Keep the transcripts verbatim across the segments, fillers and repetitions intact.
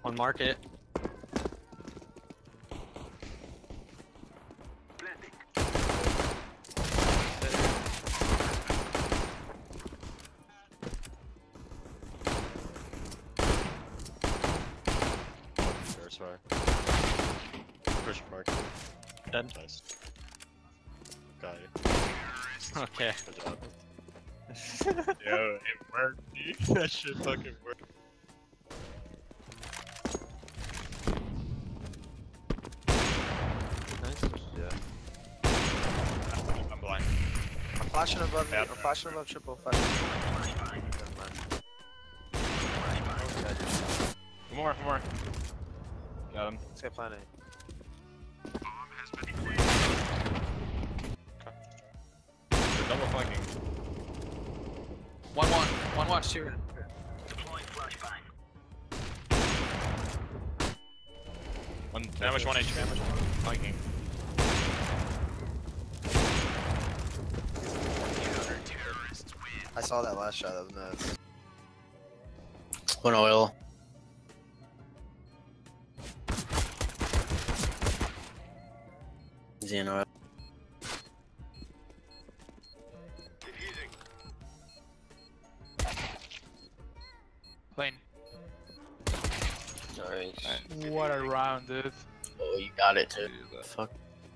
One market. There's fire. Push market. Dead. Nice. Got you. Okay. Good job. Yo, it worked, dude. That shit fucking worked. Nice. Yeah. I'm blind. I'm flashing above me. Yeah. I'm flashing above triple flash. Never mind. One more, one more. Got him. Let's get planning. They're double flanking. One one. One one. Two. One damage, one H P. Damage, flanking. I saw that last shot. That was nuts. One oil. Easy in oil. Plane. Nice. What a round, dude. Oh, you got it too. Fuck.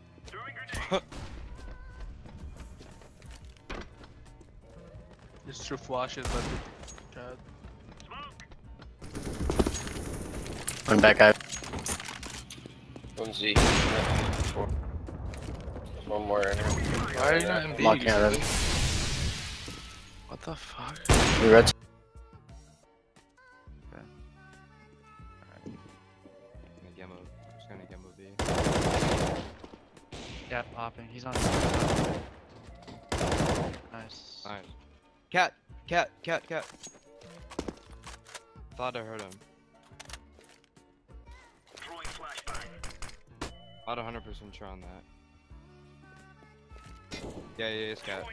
Just two flashes left with Chad. One back out. One Z. One more in here. Why are you not in B? Locking out of it. What the fuck? You red. Just gonna gamma B. Yeah, popping. He's on. Nice. Nice. Cat, cat, cat, cat. Thought I heard him. Not one hundred percent sure on that. Yeah, yeah, yeah, scat.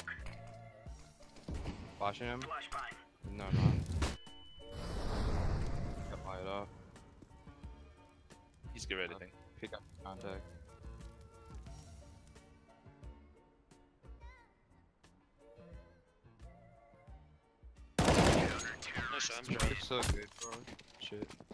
Flashing him? No, no. Got my it off. He's good at anything. Pick up contact. No shot. I'm It's so good, bro. Shit.